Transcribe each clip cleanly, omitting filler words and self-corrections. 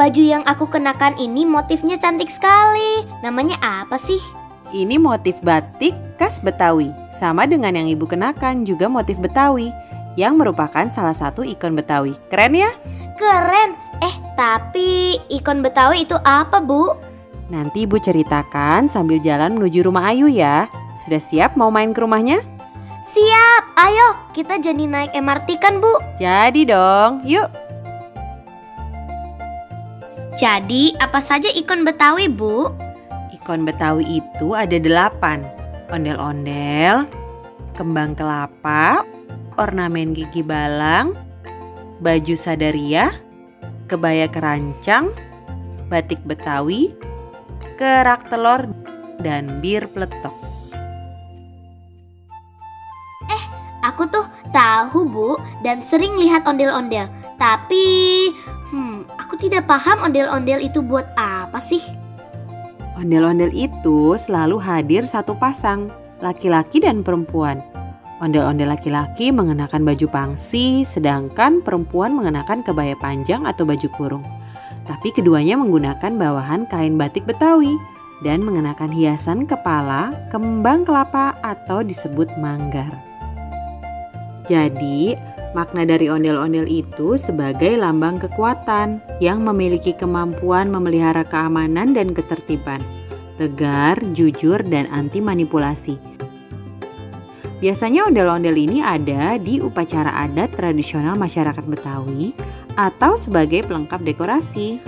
baju yang aku kenakan ini motifnya cantik sekali. Namanya apa sih? Ini motif batik khas Betawi. Sama dengan yang ibu kenakan, juga motif Betawi, yang merupakan salah satu ikon Betawi. Keren ya? Keren. Tapi ikon Betawi itu apa, Bu? Nanti ibu ceritakan sambil jalan menuju rumah Ayu ya. Sudah siap mau main ke rumahnya? Siap, ayo kita jadi naik MRT kan, Bu? Jadi dong, yuk. Jadi apa saja ikon Betawi, Bu? Ikon Betawi itu ada 8. Ondel-ondel, kembang kelapa, ornamen gigi balang, baju sadariah, kebaya kerancang, batik Betawi, kerak telur, dan bir peletok. Aku tuh tahu, Bu, dan sering lihat ondel-ondel. Tapi aku tidak paham ondel-ondel itu buat apa sih? Ondel-ondel itu selalu hadir satu pasang, laki-laki dan perempuan. Ondel-ondel laki-laki mengenakan baju pangsi, sedangkan perempuan mengenakan kebaya panjang atau baju kurung. Tapi keduanya menggunakan bawahan kain batik Betawi dan mengenakan hiasan kepala, kembang kelapa atau disebut manggar. Jadi, makna dari ondel-ondel itu sebagai lambang kekuatan yang memiliki kemampuan memelihara keamanan dan ketertiban, tegar, jujur, dan anti manipulasi. Biasanya ondel-ondel ini ada di upacara adat tradisional masyarakat Betawi atau sebagai pelengkap dekorasi.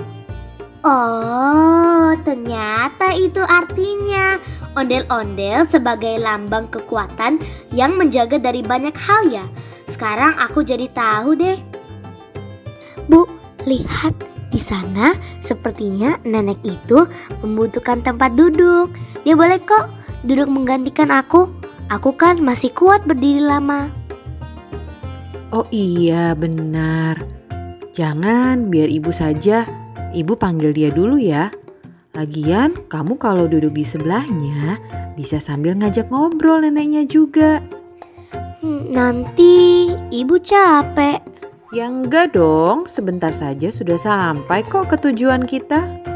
Oh, ternyata itu artinya. Ondel-ondel sebagai lambang kekuatan yang menjaga dari banyak hal ya. Sekarang aku jadi tahu deh. Bu, lihat di sana sepertinya nenek itu membutuhkan tempat duduk. Dia boleh kok duduk menggantikan aku. Aku kan masih kuat berdiri lama. Oh iya, benar. Jangan, biar ibu saja. Ibu panggil dia dulu ya. Lagian, kamu kalau duduk di sebelahnya bisa sambil ngajak ngobrol neneknya juga. Nanti ibu capek. Ya enggak dong, sebentar saja sudah sampai kok ke tujuan kita.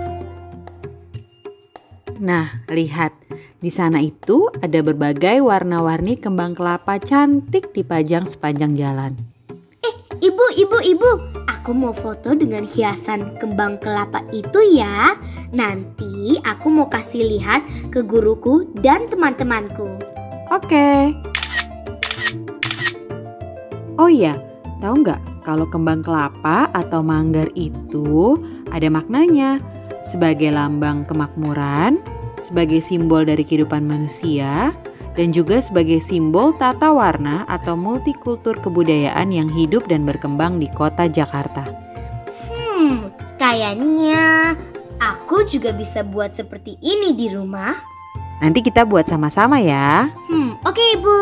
Nah, lihat. Di sana itu ada berbagai warna-warni kembang kelapa cantik dipajang sepanjang jalan. Ibu, aku mau foto dengan hiasan kembang kelapa itu ya. Nanti aku mau kasih lihat ke guruku dan teman-temanku. Oke. Oh iya, tahu nggak kalau kembang kelapa atau manggar itu ada maknanya sebagai lambang kemakmuran, sebagai simbol dari kehidupan manusia, dan juga sebagai simbol tata warna atau multikultur kebudayaan yang hidup dan berkembang di kota Jakarta. Kayaknya aku juga bisa buat seperti ini di rumah. Nanti kita buat sama-sama ya. Oke, Ibu.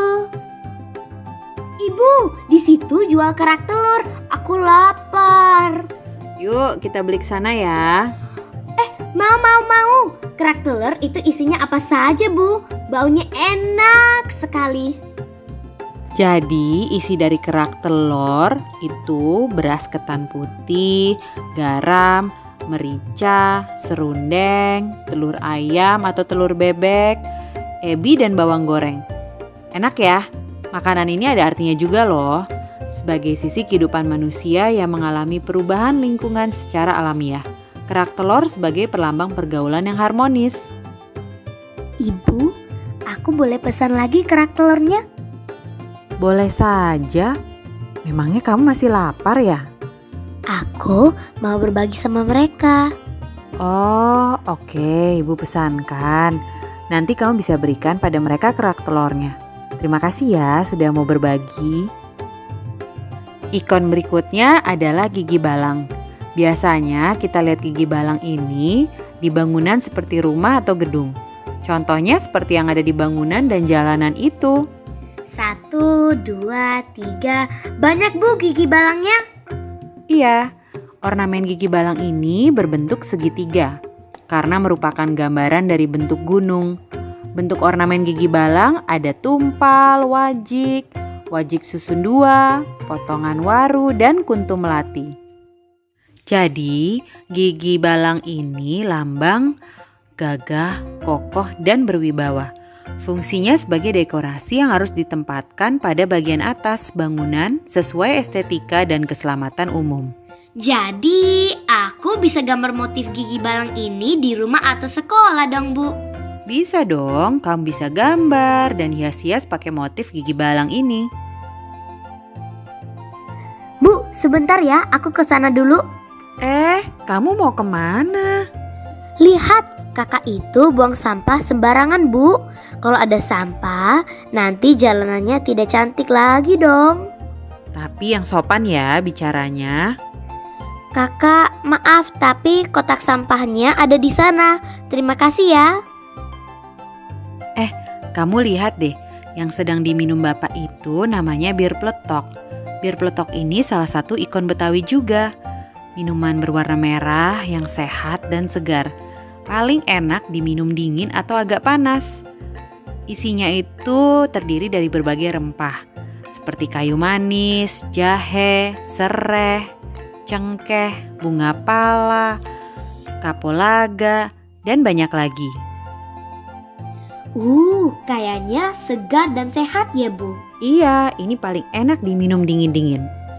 Ibu, di situ jual kerak telur. Aku lapar. Yuk, kita beli ke sana ya. Mau. Kerak telur itu isinya apa saja, Bu? Baunya enak sekali. Jadi isi dari kerak telur itu beras ketan putih, garam, merica, serundeng, telur ayam atau telur bebek, ebi dan bawang goreng. Enak ya? Makanan ini ada artinya juga loh. Sebagai sisi kehidupan manusia yang mengalami perubahan lingkungan secara alamiah. Kerak telur sebagai perlambang pergaulan yang harmonis. Ibu, aku boleh pesan lagi kerak telurnya? Boleh saja. Memangnya kamu masih lapar ya? Aku mau berbagi sama mereka. Oh, oke, Ibu pesankan. Nanti kamu bisa berikan pada mereka kerak telurnya. Terima kasih ya sudah mau berbagi. Ikon berikutnya adalah gigi balang. Biasanya kita lihat gigi balang ini di bangunan seperti rumah atau gedung. Contohnya seperti yang ada di bangunan dan jalanan itu. 1, 2, 3. Banyak, Bu, gigi balangnya. Iya, ornamen gigi balang ini berbentuk segitiga karena merupakan gambaran dari bentuk gunung. Bentuk ornamen gigi balang ada tumpal, wajik susun 2, potongan waru, dan kuntu melati. Jadi, gigi balang ini lambang gagah, kokoh, dan berwibawa. Fungsinya sebagai dekorasi yang harus ditempatkan pada bagian atas bangunan sesuai estetika dan keselamatan umum. Jadi, aku bisa gambar motif gigi balang ini di rumah atau sekolah dong, Bu. Bisa dong, kamu bisa gambar dan hias-hias pakai motif gigi balang ini. Bu, sebentar ya, aku ke sana dulu. Kamu mau kemana? Lihat, kakak itu buang sampah sembarangan, Bu. Kalau ada sampah, nanti jalanannya tidak cantik lagi dong. Tapi yang sopan ya bicaranya. Kakak, maaf, tapi kotak sampahnya ada di sana. Terima kasih ya. Kamu lihat deh, yang sedang diminum Bapak itu namanya bir pletok. Bir pletok ini salah satu ikon Betawi juga. Minuman berwarna merah yang sehat dan segar. Paling enak diminum dingin atau agak panas. Isinya itu terdiri dari berbagai rempah, seperti kayu manis, jahe, sereh, cengkeh, bunga pala, kapulaga, dan banyak lagi. Kayaknya segar dan sehat ya, Bu. Iya, ini paling enak diminum dingin-dingin.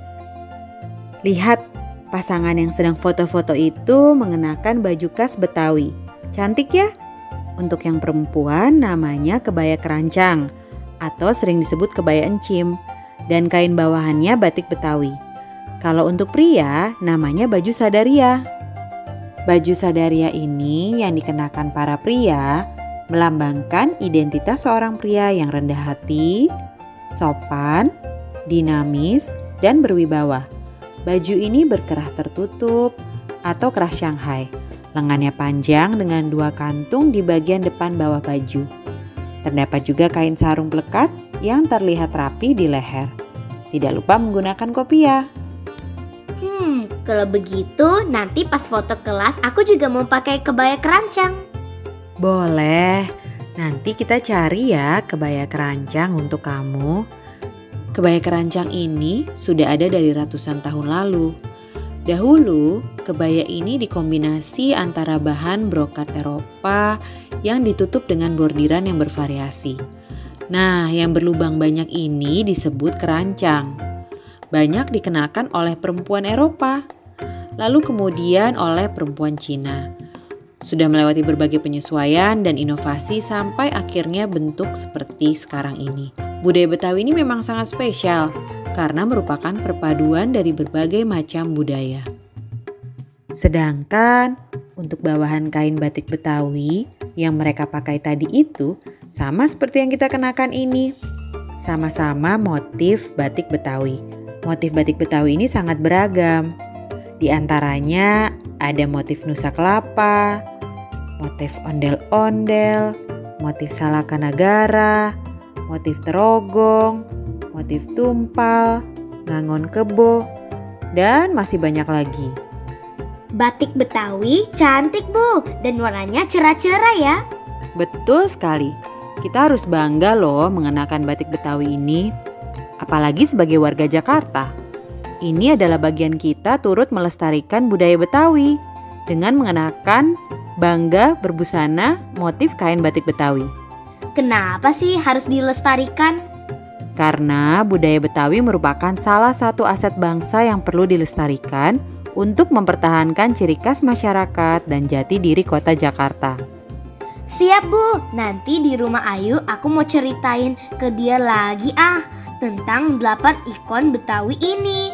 Lihat, pasangan yang sedang foto-foto itu mengenakan baju khas Betawi. Cantik ya? Untuk yang perempuan namanya kebaya kerancang atau sering disebut kebaya encim, dan kain bawahannya batik Betawi. Kalau untuk pria namanya baju sadaria. Baju sadaria ini yang dikenakan para pria melambangkan identitas seorang pria yang rendah hati, sopan, dinamis, dan berwibawa. Baju ini berkerah tertutup atau kerah Shanghai. Lengannya panjang dengan 2 kantung di bagian depan bawah baju. Terdapat juga kain sarung plekat yang terlihat rapi di leher. Tidak lupa menggunakan kopiah. Kalau begitu nanti pas foto kelas aku juga mau pakai kebaya kerancang. Boleh, nanti kita cari ya kebaya kerancang untuk kamu. Kebaya kerancang ini sudah ada dari ratusan tahun lalu. Dahulu, kebaya ini dikombinasi antara bahan brokat Eropa yang ditutup dengan bordiran yang bervariasi. Nah, yang berlubang banyak ini disebut kerancang. Banyak dikenakan oleh perempuan Eropa, lalu kemudian oleh perempuan Cina. Sudah melewati berbagai penyesuaian dan inovasi sampai akhirnya bentuk seperti sekarang ini. Budaya Betawi ini memang sangat spesial karena merupakan perpaduan dari berbagai macam budaya. Sedangkan untuk bawahan kain batik Betawi yang mereka pakai tadi itu sama seperti yang kita kenakan ini. Sama-sama motif batik Betawi. Motif batik Betawi ini sangat beragam. Di antaranya ada motif nusa kelapa, motif ondel-ondel, motif salaka negara, motif terogong, motif tumpal, ngangon kebo, dan masih banyak lagi. Batik Betawi cantik, Bu, dan warnanya cerah-cerah ya. Betul sekali. Kita harus bangga loh mengenakan batik Betawi ini. Apalagi sebagai warga Jakarta. Ini adalah bagian kita turut melestarikan budaya Betawi dengan mengenakan bangga berbusana motif kain batik Betawi. Kenapa sih harus dilestarikan? Karena budaya Betawi merupakan salah satu aset bangsa yang perlu dilestarikan untuk mempertahankan ciri khas masyarakat dan jati diri kota Jakarta. Siap, Bu. Nanti di rumah Ayu aku mau ceritain ke dia lagi tentang 8 ikon Betawi ini.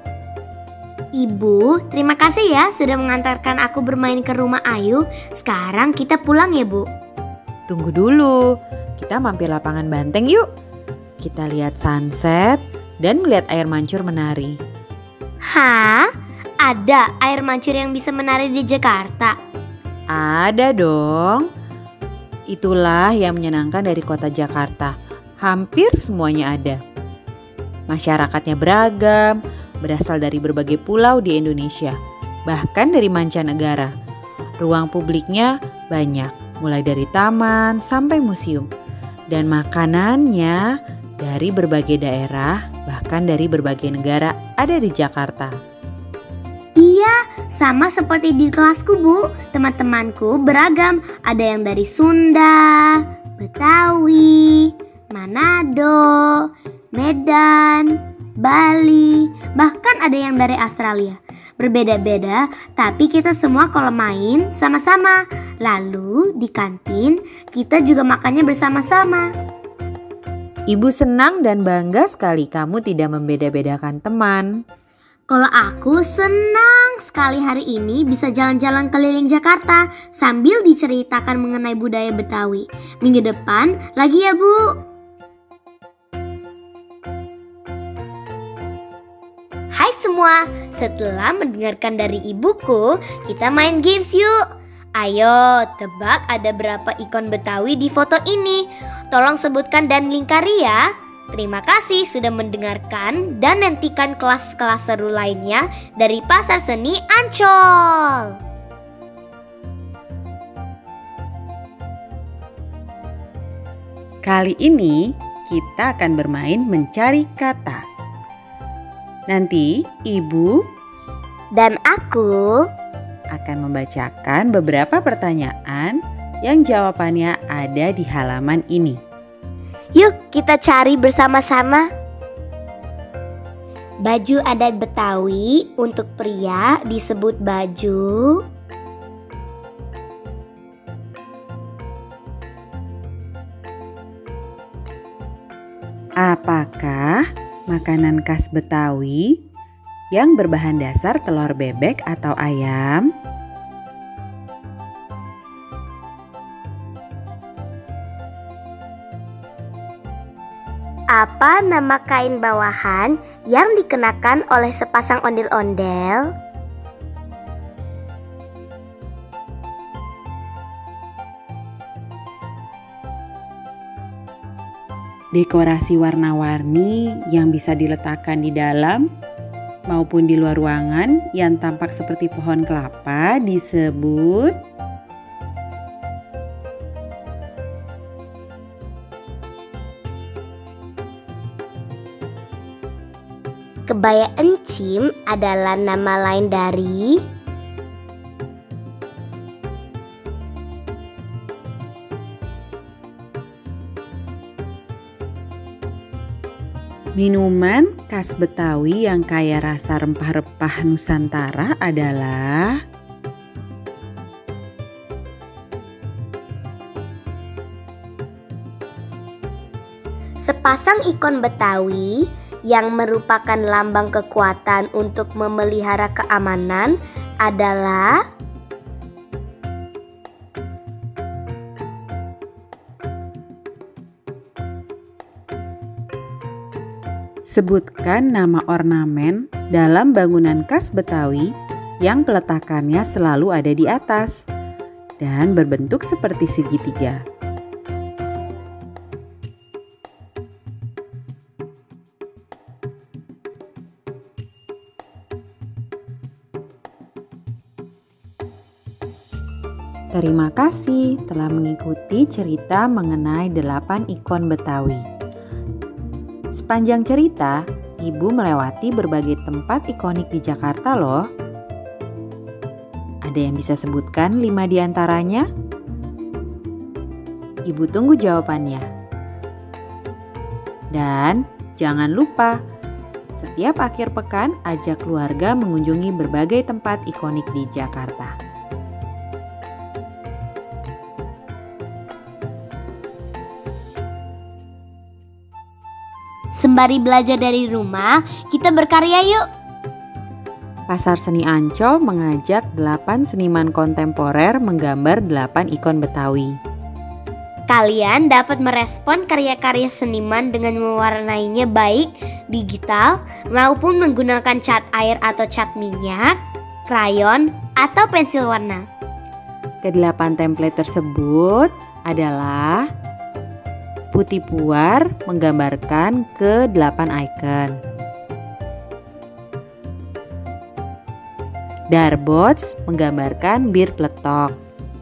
Ibu, terima kasih ya sudah mengantarkan aku bermain ke rumah Ayu. Sekarang kita pulang ya, Bu. Tunggu dulu, kita mampir lapangan banteng yuk. Kita lihat sunset dan melihat air mancur menari. Hah? Ada air mancur yang bisa menari di Jakarta? Ada dong. Itulah yang menyenangkan dari kota Jakarta. Hampir semuanya ada. Masyarakatnya beragam, berasal dari berbagai pulau di Indonesia, bahkan dari mancanegara. Ruang publiknya banyak, mulai dari taman sampai museum. Dan makanannya dari berbagai daerah, bahkan dari berbagai negara ada di Jakarta. Iya Iya, sama seperti di kelasku, Bu. Teman-temanku beragam. Ada yang dari Sunda, Betawi, Manado, Medan, Bali, bahkan ada yang dari Australia. Berbeda-beda, tapi kita semua kalau main sama-sama. Lalu di kantin kita juga makannya bersama-sama. Ibu senang dan bangga sekali kamu tidak membeda-bedakan teman. Kalau aku senang sekali hari ini bisa jalan-jalan keliling Jakarta sambil diceritakan mengenai budaya Betawi. Minggu depan lagi ya, Bu. Hai semua, setelah mendengarkan dari ibuku, kita main games yuk. Ayo, tebak ada berapa ikon Betawi di foto ini. Tolong sebutkan dan lingkari ya. Terima kasih sudah mendengarkan dan nantikan kelas-kelas seru lainnya dari Pasar Seni Ancol. Kali ini kita akan bermain mencari kata. Nanti ibu Dan aku akan membacakan beberapa pertanyaan yang jawabannya ada di halaman ini. Yuk kita cari bersama-sama. Baju adat Betawi untuk pria disebut baju. Apakah makanan khas Betawi yang berbahan dasar telur bebek atau ayam? Apa nama kain bawahan yang dikenakan oleh sepasang ondel-ondel? Dekorasi warna-warni yang bisa diletakkan di dalam maupun di luar ruangan yang tampak seperti pohon kelapa disebut Kebaya encim adalah nama lain dari minuman khas Betawi yang kaya rasa rempah-rempah Nusantara adalah sepasang ikon Betawi yang merupakan lambang kekuatan untuk memelihara keamanan adalah sebutkan nama ornamen dalam bangunan khas Betawi yang peletakannya selalu ada di atas dan berbentuk seperti segitiga. Terima kasih telah mengikuti cerita mengenai 8 ikon Betawi. Sepanjang cerita, Ibu melewati berbagai tempat ikonik di Jakarta loh. Ada yang bisa sebutkan 5 di antaranya? Ibu tunggu jawabannya. Dan jangan lupa, setiap akhir pekan ajak keluarga mengunjungi berbagai tempat ikonik di Jakarta. sembari belajar dari rumah, kita berkarya yuk. Pasar Seni Ancol mengajak 8 seniman kontemporer menggambar 8 ikon Betawi. Kalian dapat merespon karya-karya seniman dengan mewarnainya baik digital maupun menggunakan cat air atau cat minyak, krayon, atau pensil warna. Ke-8 template tersebut adalah putih puar menggambarkan ke-8 ikon, darbots menggambarkan bir peletok,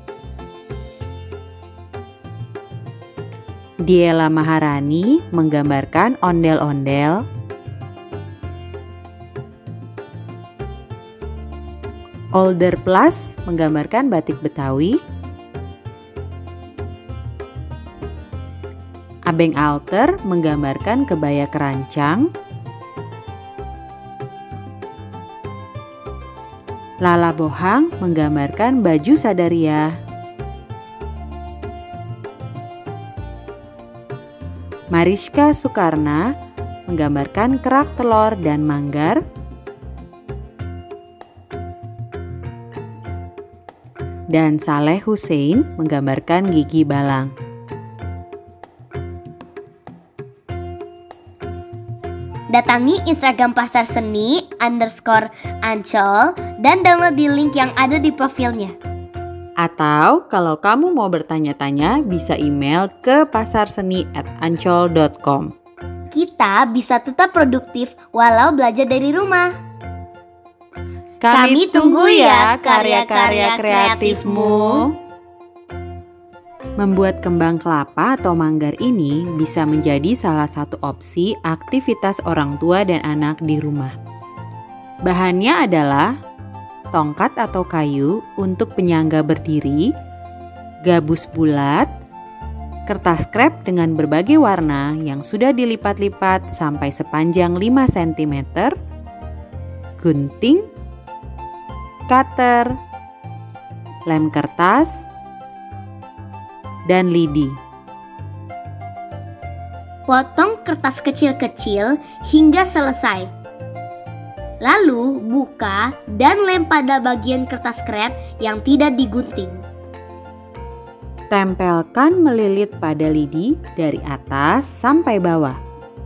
Diela Maharani menggambarkan ondel-ondel, Older Plus menggambarkan batik Betawi. Abeng Alter menggambarkan kebaya kerancang. Lala Bohang menggambarkan baju Sadaria. Mariska Soekarna menggambarkan kerak telur dan manggar. Dan Saleh Hussein menggambarkan gigi balang. Datangi Instagram Pasar Seni _Ancol dan download di link yang ada di profilnya. Atau kalau kamu mau bertanya-tanya bisa email ke pasarseni@ancol.com. Kita bisa tetap produktif walau belajar dari rumah. Kami tunggu ya karya-karya kreatifmu. Membuat kembang kelapa atau manggar ini bisa menjadi salah satu opsi aktivitas orang tua dan anak di rumah. Bahannya adalah tongkat atau kayu untuk penyangga berdiri, gabus bulat, kertas krep dengan berbagai warna yang sudah dilipat-lipat sampai sepanjang 5 cm, gunting, cutter, lem kertas, dan lidi. Potong kertas kecil-kecil hingga selesai. Lalu buka dan lem pada bagian kertas krep yang tidak digunting. Tempelkan melilit pada lidi dari atas sampai bawah.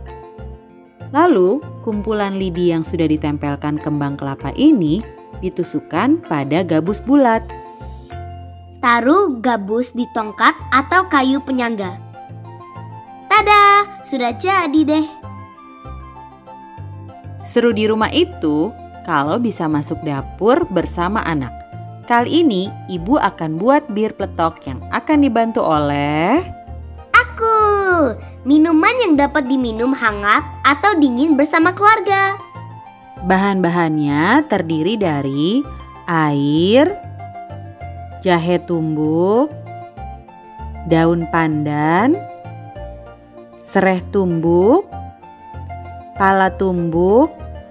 Lalu kumpulan lidi yang sudah ditempelkan kembang kelapa ini ditusukkan pada gabus bulat. Taruh gabus di tongkat atau kayu penyangga. Tada, sudah jadi deh. Seru di rumah itu kalau bisa masuk dapur bersama anak. Kali ini ibu akan buat bir peletok yang akan dibantu oleh aku. Minuman yang dapat diminum hangat atau dingin bersama keluarga. Bahan-bahannya terdiri dari air, jahe tumbuk, daun pandan, sereh tumbuk, pala tumbuk,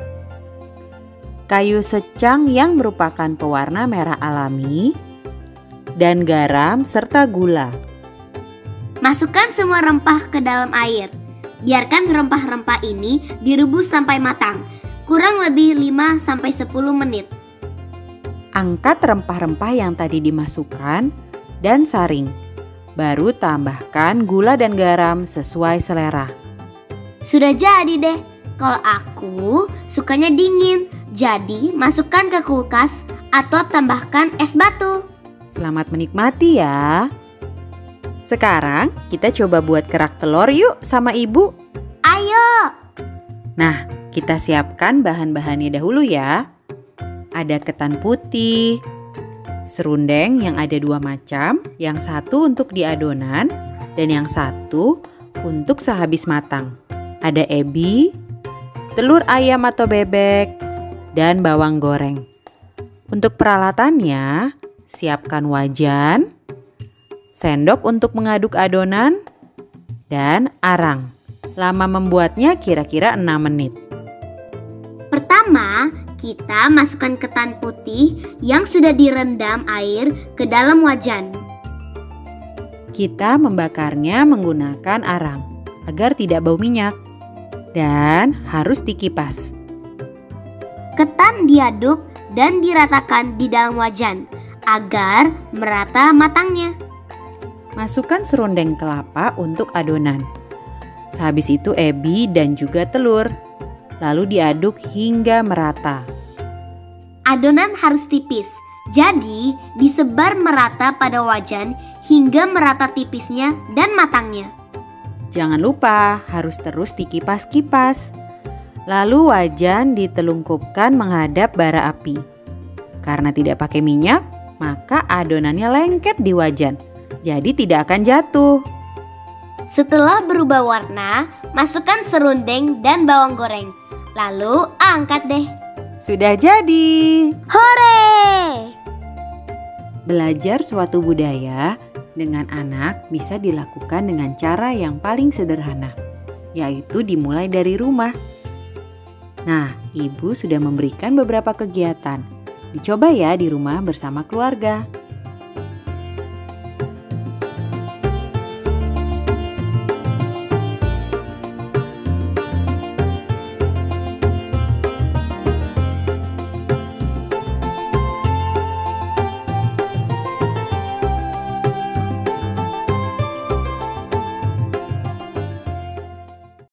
kayu secang yang merupakan pewarna merah alami, dan garam serta gula. Masukkan semua rempah ke dalam air. Biarkan rempah-rempah ini direbus sampai matang, kurang lebih 5-10 menit. Angkat rempah-rempah yang tadi dimasukkan dan saring. Baru tambahkan gula dan garam sesuai selera. Sudah jadi deh. Kalau aku sukanya dingin, jadi masukkan ke kulkas atau tambahkan es batu. Selamat menikmati ya. Sekarang kita coba buat kerak telur yuk sama ibu. Ayo. Nah, kita siapkan bahan-bahannya dahulu ya. Ada ketan putih, serundeng yang ada 2 macam, yang satu untuk di adonan dan yang satu untuk sehabis matang. Ada ebi, telur ayam atau bebek, dan bawang goreng. Untuk peralatannya, siapkan wajan, sendok untuk mengaduk adonan, dan arang. Lama membuatnya kira-kira 6 menit. Pertama, kita masukkan ketan putih yang sudah direndam air ke dalam wajan. Kita membakarnya menggunakan arang agar tidak bau minyak dan harus dikipas. Ketan diaduk dan diratakan di dalam wajan agar merata matangnya. Masukkan serundeng kelapa untuk adonan. Sehabis itu ebi dan juga telur. Lalu diaduk hingga merata. Adonan harus tipis, jadi disebar merata pada wajan hingga merata tipisnya dan matangnya. Jangan lupa harus terus dikipas-kipas. Lalu wajan ditelungkupkan menghadap bara api. Karena tidak pakai minyak, maka adonannya lengket di wajan, jadi tidak akan jatuh. Setelah berubah warna, masukkan serundeng dan bawang goreng. Lalu angkat deh. Sudah jadi. Hore! Belajar suatu budaya dengan anak bisa dilakukan dengan cara yang paling sederhana, yaitu dimulai dari rumah. Nah, ibu sudah memberikan beberapa kegiatan. Dicoba ya di rumah bersama keluarga.